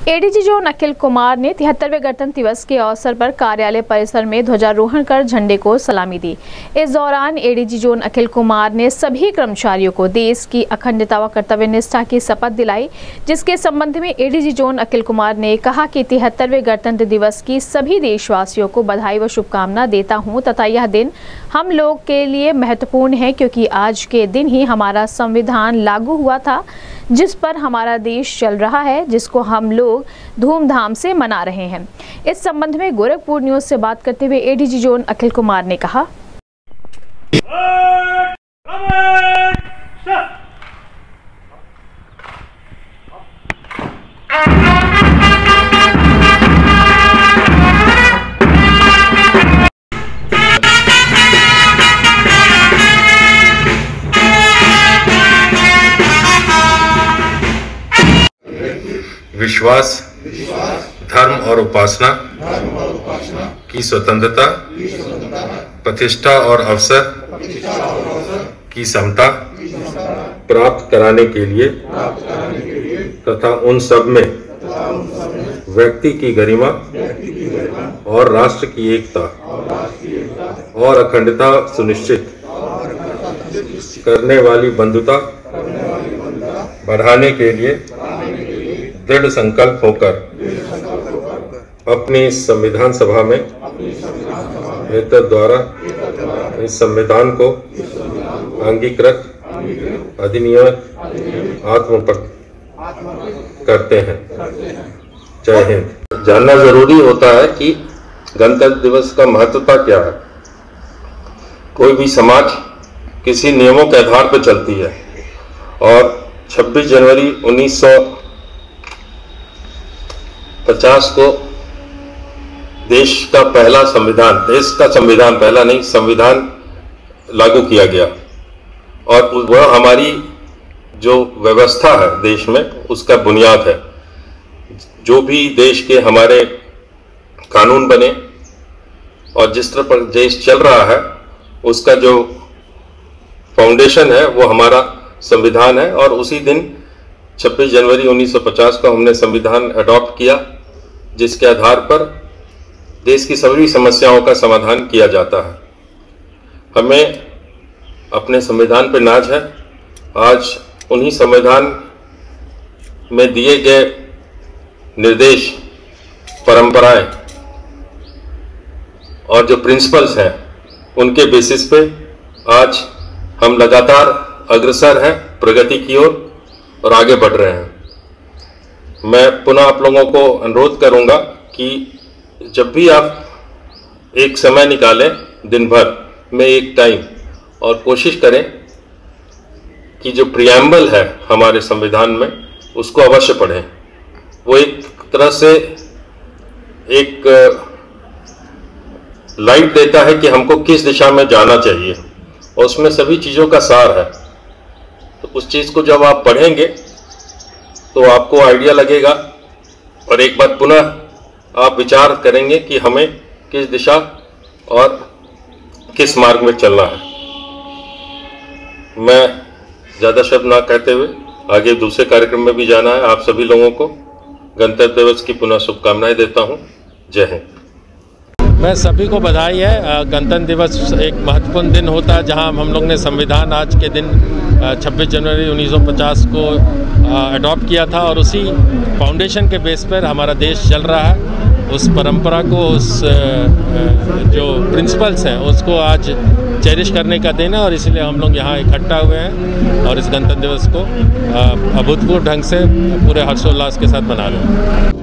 ADG zone Akhil Kumar ने 73वें गणतंत्र दिवस के अवसर पर कार्यालय परिसर में ध्वजारोहण कर झंडे को सलामी दी। इस दौरान एडीजी जोन अखिल कुमार ने सभी कर्मचारियों को देश की अखंडता व कर्तव्य निष्ठा की शपथ दिलाई, जिसके संबंध में एडीजी जोन अखिल कुमार ने कहा कि 73वें गणतंत्र दिवस की सभी देशवासियों को बधाई व शुभकामना देता हूं तथा यह दिन हम लोग के लिए महत्वपूर्ण है क्योंकि आज के दिन ही हमारा संविधान लागू हुआ था, जिस पर हमारा देश चल रहा है, जिसको हम लोग धूमधाम से मना रहे हैं। इस संबंध में गोरखपुर न्यूज से बात करते हुए एडीजी जोन अखिल कुमार ने कहा, विश्वास, धर्म और उपासना की स्वतंत्रता, प्रतिष्ठा और अवसर की समता प्राप्त कराने के लिए तथा उन सब में व्यक्ति की गरिमा और राष्ट्र की एकता और अखंडता सुनिश्चित करने वाली बंधुता बढ़ाने के लिए दृढ़ संकल्प होकर अपनी संविधान सभा में नेतृत्व द्वारा इस संविधान को अंगीकृत अधिनियमित आत्मप्रकट करते हैं। जय हिंद। जानना जरूरी होता है कि गणतंत्र दिवस का महत्वता क्या है। कोई भी समाज किसी नियमों के आधार पर चलती है और 26 जनवरी 1950 को देश का पहला संविधान, देश का संविधान पहला नहीं, संविधान लागू किया गया और वह हमारी जो व्यवस्था है देश में उसका बुनियाद है। जो भी देश के हमारे कानून बने और जिस तरह पर देश चल रहा है उसका जो फाउंडेशन है वो हमारा संविधान है और उसी दिन 26 जनवरी 1950 को हमने संविधान अडॉप्ट किया, जिसके आधार पर देश की सभी समस्याओं का समाधान किया जाता है। हमें अपने संविधान पर नाज है। आज उन्हीं संविधान में दिए गए निर्देश, परंपराएं और जो प्रिंसिपल्स हैं उनके बेसिस पे आज हम लगातार अग्रसर हैं प्रगति की ओर और आगे बढ़ रहे हैं। मैं पुनः आप लोगों को अनुरोध करूंगा कि जब भी आप एक समय निकालें दिन भर में एक टाइम और कोशिश करें कि जो प्रियम्बल है हमारे संविधान में उसको अवश्य पढ़ें। वो एक तरह से एक लाइट देता है कि हमको किस दिशा में जाना चाहिए और उसमें सभी चीज़ों का सार है। तो उस चीज़ को जब आप पढ़ेंगे तो आपको आइडिया लगेगा और एक बार पुनः आप विचार करेंगे कि हमें किस दिशा और किस मार्ग में चलना है। मैं ज़्यादा शब्द ना कहते हुए आगे दूसरे कार्यक्रम में भी जाना है। आप सभी लोगों को गणतंत्र दिवस की पुनः शुभकामनाएं देता हूं। जय हिंद। मैं सभी को बधाई है। गणतंत्र दिवस एक महत्वपूर्ण दिन होता है जहां हम लोग ने संविधान आज के दिन 26 जनवरी 1950 को अडॉप्ट किया था और उसी फाउंडेशन के बेस पर हमारा देश चल रहा है। उस परंपरा को, उस जो प्रिंसिपल्स हैं उसको आज चेरिश करने का दिन है और इसलिए हम लोग यहाँ इकट्ठा हुए हैं और इस गणतंत्र दिवस को अभूतपूर्व ढंग से पूरे हर्षोल्लास के साथ मना रहे हैं।